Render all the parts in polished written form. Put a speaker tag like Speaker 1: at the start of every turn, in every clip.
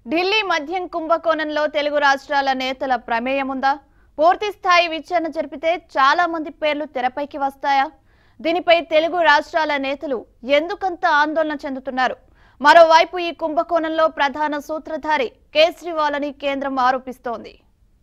Speaker 1: ఢిల్లీ మద్యం కుంభకోణంలో తెలుగు రాష్ట్రాల నేతల ప్రమేయం ఉందా? పూర్తి స్థాయి విచారణ జరిపితే చాలా మంది పేర్లు తెరపైకి వస్తాయా? దీనిపై తెలుగు రాష్ట్రాల నేతలు ఎందుకంత ఆందోళన చెందుతున్నారు? మరోవైపు ఈ కుంభకోణంలో ప్రధాన సూత్రధారి కేజ్రీవాల్ అని కేంద్రం ఆరోపిస్తోంది.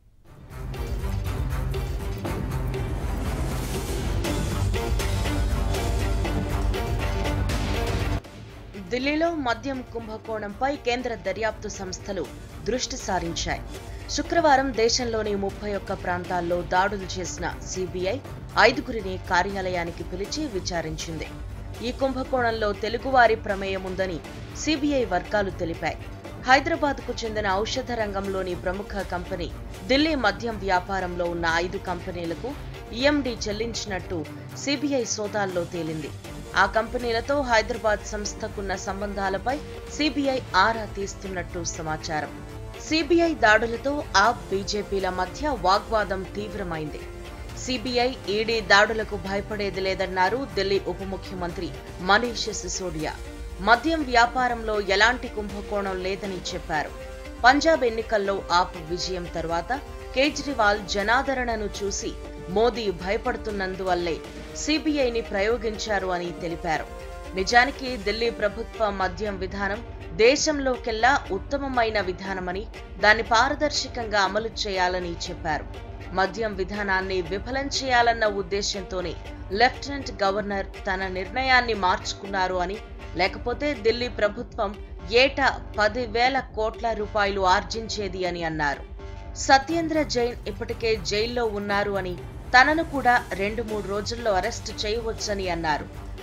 Speaker 2: ఢిల్లీలో మద్యం కుంభకోణంపై కేంద్ర దర్యాప్తు సంస్థలు దృష్టి సారించాయి. శుక్రవారం దేశంలోని 31 ప్రాంతాల్లో దాడులు చేసిన సిబిఐ 5గురిని కార్యాలయానికి పిలిచి విచారించింది. ఈ కుంభకోణంలో తెలుగువారి ప్రమేయం ఉందని సిబిఐ వర్గాలు తెలిపాయి. హైదరాబాద్కు చెందిన ఔషధ రంగంలోని ప్రముఖ కంపెనీ ఢిల్లీ మద్యం వ్యాపారంలో ఉన్న 5 కంపెనీలకు ఈఎండి చెల్లించినట్టు సిబిఐ సోదాల్లో తేలింది. ఆ కంపెనీలతో హైదరాబాద్ సంస్థకున్న సంబంధాలపై సిబిఐ ఆరా తీస్తున్నట్టు సమాచారం. సిబిఐ దాడులతో ఆప్ బీజేపీల మధ్య వాగ్వాదం తీవ్రమైంది. సిబిఐ ఈడీ దాడులకు భయపడేది లేదన్నారు ఢిల్లీ ఉప ముఖ్యమంత్రి మనీష్ సిసోడియా. మద్యం వ్యాపారంలో ఎలాంటి కుంభకోణం లేదని చెప్పారు. పంజాబ్ ఎన్నికల్లో ఆప్ విజయం తర్వాత కేజ్రీవాల్ జనాదరణను చూసి మోదీ భయపడుతున్నందువల్లే సిబిఐని ప్రయోగించారు అని తెలిపారు. నిజానికి ఢిల్లీ ప్రభుత్వ మద్యం విధానం దేశంలోకెల్లా ఉత్తమమైన విధానమని, దాన్ని పారదర్శకంగా అమలు చేయాలని చెప్పారు. మద్యం విధానాన్ని విఫలం చేయాలన్న ఉద్దేశంతోనే లెఫ్టినెంట్ గవర్నర్ తన నిర్ణయాన్ని మార్చుకున్నారు అని, లేకపోతే ఢిల్లీ ప్రభుత్వం ఏటా 10,000 కోట్ల రూపాయలు ఆర్జించేది అని అన్నారు. సత్యేంద్ర జైన్ ఇప్పటికే జైల్లో ఉన్నారు అని, తనను కూడా 2-3 రోజుల్లో అరెస్టు చేయవచ్చని అన్నారు.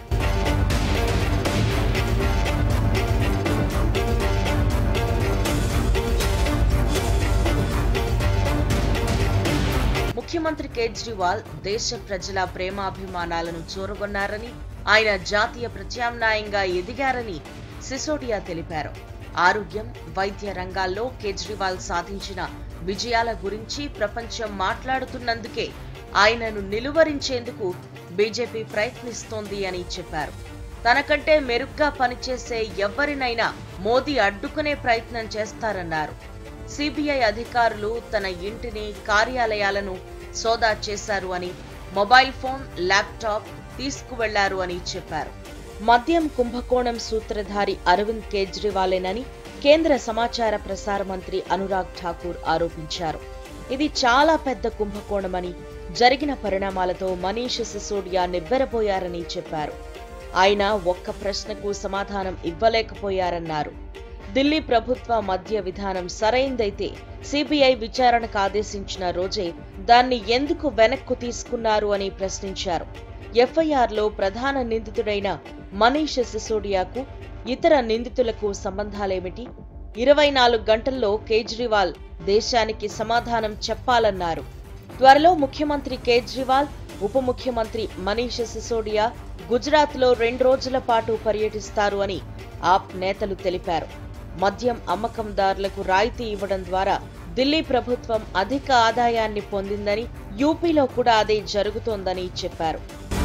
Speaker 2: ముఖ్యమంత్రి కేజ్రీవాల్ దేశ ప్రజల ప్రేమాభిమానాలను చూరగొన్నారని, ఆయన జాతీయ ప్రత్యామ్నాయంగా ఎదిగారని సిసోడియా తెలిపారు. ఆరోగ్యం, వైద్య రంగాల్లో కేజ్రీవాల్ సాధించిన విజయాల గురించి ప్రపంచం మాట్లాడుతున్నందుకే ఆయనను నిలువరించేందుకు బీజేపీ ప్రయత్నిస్తోంది అని చెప్పారు. తనకంటే మెరుగ్గా పనిచేసే ఎవరినైనా మోదీ అడ్డుకునే ప్రయత్నం చేస్తారన్నారు. సిబిఐ అధికారులు తన ఇంటిని, కార్యాలయాలను సోదా చేశారు అని, మొబైల్ ఫోన్, ల్యాప్టాప్ తీసుకువెళ్లారు అని చెప్పారు. మద్యం కుంభకోణం సూత్రధారి అరవింద్ కేజ్రీవాలేనని కేంద్ర సమాచార ప్రసార మంత్రి అనురాగ్ ఠాకూర్ ఆరోపించారు. ఇది చాలా పెద్ద కుంభకోణమని, జరిగిన పరిణామాలతో మనీష్ సిసోడియా నివ్వెరపోయారని చెప్పారు. ఆయన ఒక్క ప్రశ్నకు సమాధానం ఇవ్వలేకపోయారన్నారు. ఢిల్లీ ప్రభుత్వ మద్య విధానం సరైందైతే సిబిఐ విచారణకు ఆదేశించిన రోజే దాన్ని ఎందుకు వెనక్కు తీసుకున్నారు అని ప్రశ్నించారు. ఎఫ్ఐఆర్లో ప్రధాన నిందితుడైన మనీష్ సిసోడియాకు ఇతర నిందితులకు సంబంధాలేమిటి? 24 గంటల్లో కేజ్రీవాల్ దేశానికి సమాధానం చెప్పాలన్నారు. త్వరలో ముఖ్యమంత్రి కేజ్రీవాల్, ఉప ముఖ్యమంత్రి మనీష్ సిసోడియా గుజరాత్లో 2 రోజుల పాటు పర్యటిస్తారు అని ఆప్ నేతలు తెలిపారు. మద్యం అమ్మకందారులకు రాయితీ ఇవ్వడం ద్వారా ఢిల్లీ ప్రభుత్వం అధిక ఆదాయాన్ని పొందిందని, యూపీలో కూడా అదే జరుగుతోందని చెప్పారు.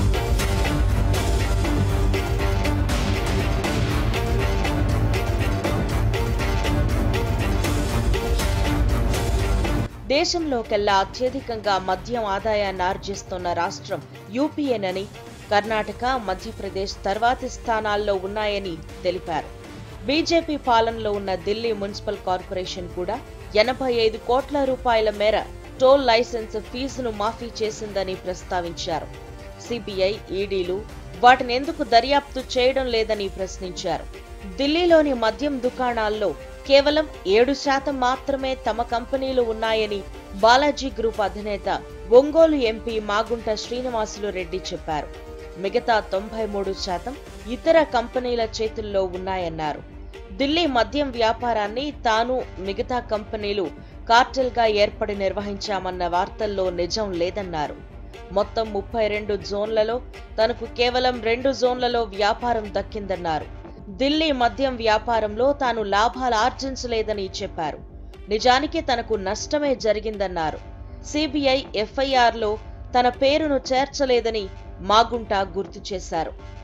Speaker 2: దేశంలోకెల్లా అత్యధికంగా మద్యం ఆదాయాన్ని ఆర్జిస్తున్న రాష్ట్రం యూపీయేనని, కర్ణాటక, మధ్యప్రదేశ్ తర్వాతి స్థానాల్లో ఉన్నాయని తెలిపారు. బీజేపీ పాలనలో ఉన్న ఢిల్లీ మున్సిపల్ కార్పొరేషన్ కూడా 85 కోట్ల రూపాయల మేర టోల్ లైసెన్స్ ఫీజును మాఫీ చేసిందని ప్రస్తావించారు. సిబిఐ, ఈడీలు వాటిని ఎందుకు దర్యాప్తు చేయడం లేదని ప్రశ్నించారు. ఢిల్లీలోని మద్యం దుకాణాల్లో కేవలం 7% మాత్రమే తమ కంపెనీలు ఉన్నాయని బాలాజీ గ్రూప్ అధినేత, ఒంగోలు ఎంపీ మాగుంట శ్రీనివాసులు రెడ్డి చెప్పారు. మిగతా 93% ఇతర కంపెనీల చేతుల్లో ఉన్నాయన్నారు. ఢిల్లీ మద్యం వ్యాపారాన్ని తాను, మిగతా కంపెనీలు కార్టెల్గా ఏర్పడి నిర్వహించామన్న వార్తల్లో నిజం లేదన్నారు. మొత్తం 32 జోన్లలో తనకు కేవలం 2 జోన్లలో వ్యాపారం దక్కిందన్నారు. ఢిల్లీ మద్యం వ్యాపారంలో తాను లాభాలు ఆర్జించలేదని చెప్పారు. నిజానికి తనకు నష్టమే జరిగిందన్నారు. సిబిఐ ఎఫ్ఐఆర్లో తన పేరును చేర్చలేదని మాగుంట గుర్తు చేశారు.